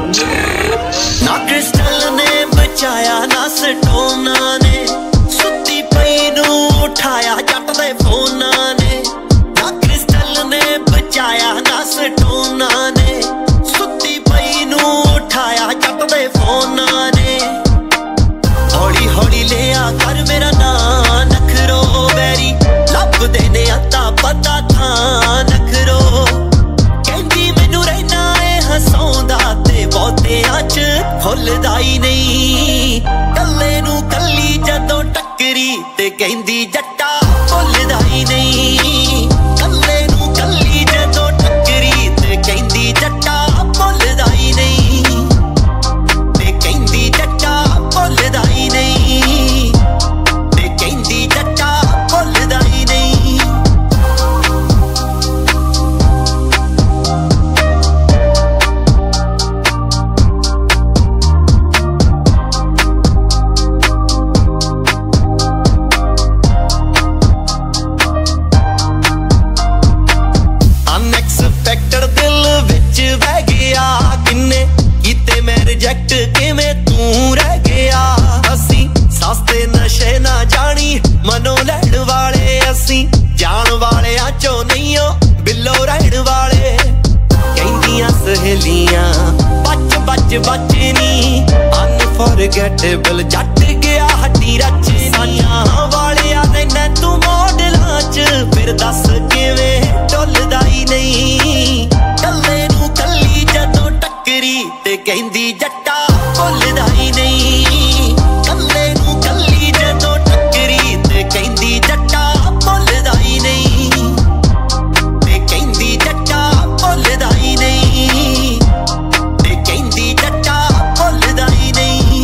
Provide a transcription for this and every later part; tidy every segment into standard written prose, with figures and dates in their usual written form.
ना क्रिस्टल ने बचाया ना स्टोना ने, सुत्ती पई नू उठाया जट दे फोना ने। ना क्रिस्टल ने बचाया ना स्टोना ने, सुत्ती पई नू उठाया जट दे फोना ने। हौली हौली लिया कर मेरा नां नखरो बैरी, लब देने अता पता था नखरो। कहंदी मैनू रहना है हसाउंदा ते बहुतियां च खुलदा ही नहीं। कल्ले नू कल्ली जदों टक्करी ते कहंदी जट्टा भुलदा ही नहीं। कल्ले नू कल्ली जदों टक्करी ते कहंदी जट्टा भुलदा ही नहीं। ते कहंदी जट्टा भुलदा ही नहीं। ते कहंदी जट्टा भुलदा ही नहीं। अनएक्सपैक्टेड दिल विच बह गया किन्ने कीते मैं रिजेक्ट किवें तू रह गया। असी सस्ते नशे ना जानी मनो लैण वाले, असी जान वालियां चों नहीं हो बिल्लो रहण वाले। कहंदियां सहेलियां बच बच बचनी, अनफॉरगेटेबल जट गया हड्डी रचनियां वालिया रहना तू मॉडलां च, फिर दस किवें डुलदा ही नहीं। कल्ले नू कल्ली जदों टक्करी ते कहंदी जट्टा भुलदा ही नहीं। कल्ले नू कल्ली जदों टक्करी ते कहंदी जट्टा भुलदा ही नहीं। ते कहंदी जट्टा भुलदा ही नहीं। ते कहंदी जट्टा भुलदा ही नहीं।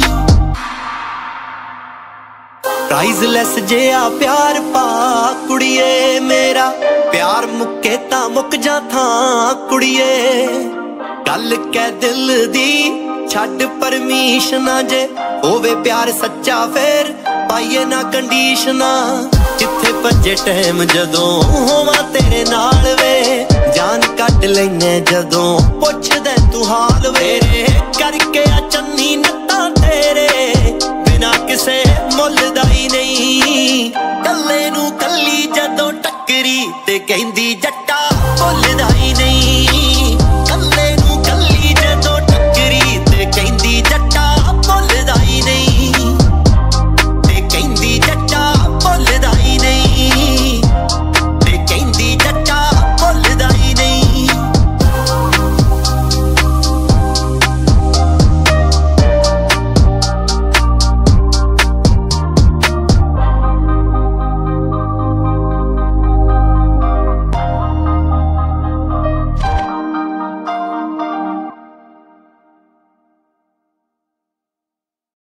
प्राइजलैस जिहा प्यार पा कुड़िए मेरा, प्यार मुक्के तां मुक जा थां कुड़िए। गल कै दिल दी छड्ड परमिशना, जे होवे प्यार सच्चा फिर पाइए ना कंडीशना। जिथे भज्जे टैम जदों होवां तेरे नाल वे, जान कट लैने जदों पुछदे तू हाल वे। करके आ चन्नी नत्तां तेरे बिना किसे मुल्लदा ही नहीं। कल्ले नू कल्ली जदों टक्करी ते कहंदी जट्टा भुलदा ही